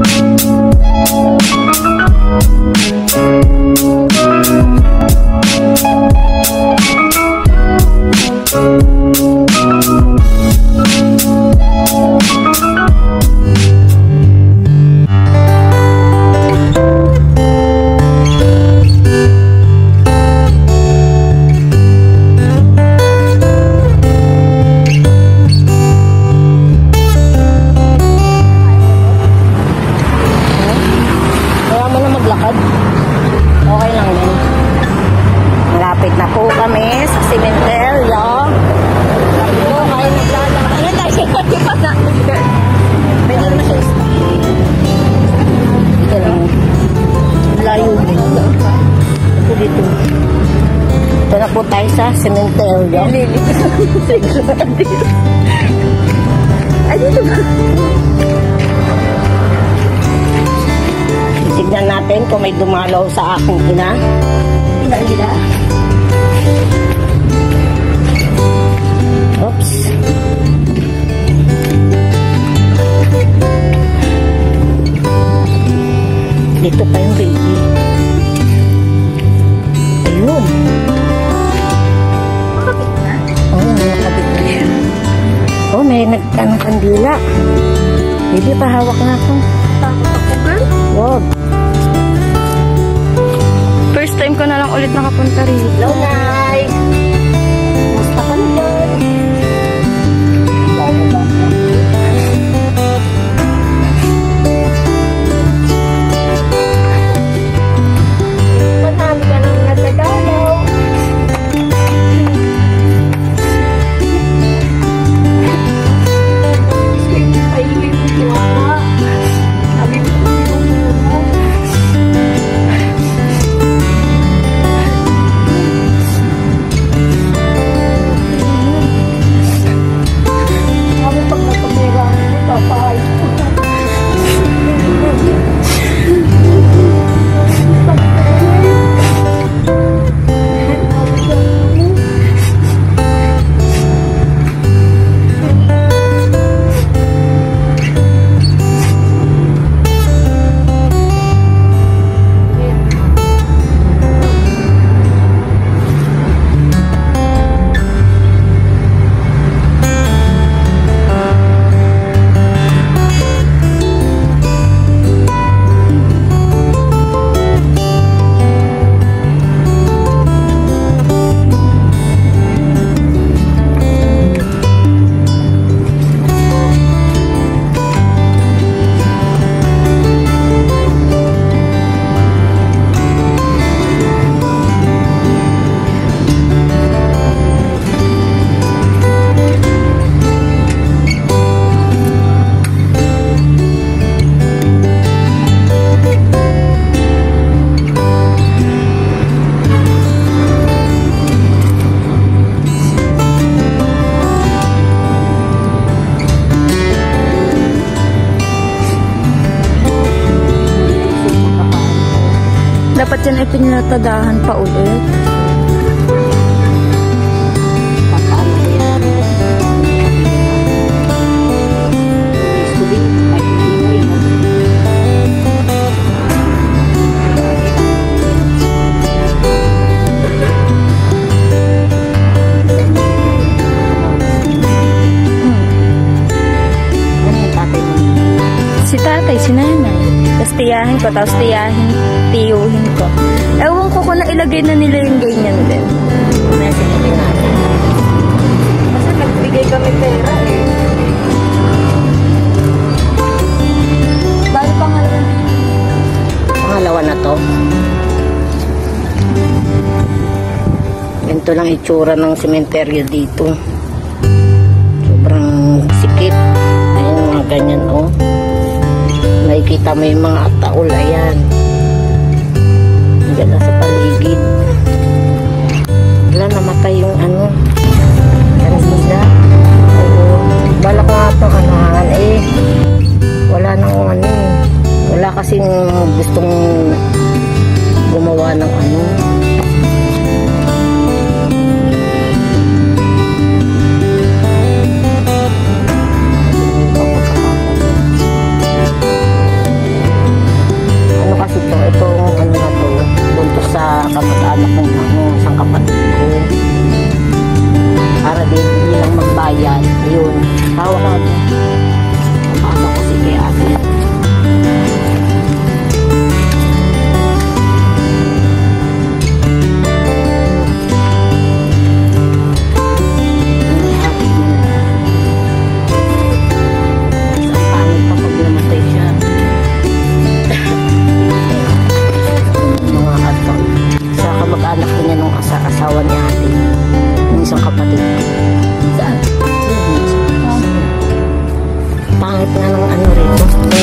Okay lang din. Malapit na po kami sa sementeryo. Oo, kayo naglalakad. Ano tayo? Pwede naman siya. Ito lang. Layo din. Ito dito. Ito na po tayo sa sementeryo. Ay, dito ba? Tignan natin kung may dumalaw sa aking ina. Ina. Oops. Dito pa yung baby. Ayun. Makabit na? Oo, makabit na siya. Oh, may nagkanang-kandila. Baby, pahawak na ako. Takot ako, girl. Wag. First time ko na lang ulit nakapunta rin. Hello, Nay! Musta ka na doon? Marami ka nang nagdadalaw. Ay, hindi ko ako. Sabi ko, Dapat yan ay pinatadahan pa ulit. Paano ko yan? Gusto din. Ay, hindi mo. Ano yung tatay mo? Si tatay, si nanay. Tapos tiyahin ko, tapos tiyuhin ko. Ewan ko kung nailagay na nila yung ganyan din. May sinipin natin. Kasi nagbigay kami pera eh. Bali pangalawa. Pangalawa na to. Ganito lang itsura ng sementeryo dito. Sobrang sikip. Ayun mga ganyan oh. Nakikita mo yung mga taol, ayan. Diyan na sa paligid. Wala, namatay yung ano. Kanina. Oo. Balak nga ito, anahan eh. Wala nang ano eh. Wala kasing gustong gumawa ng ano.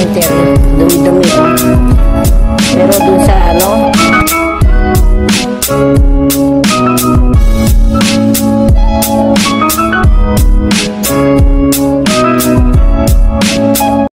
winter. Dumi-dumi. Pero dun sa ano,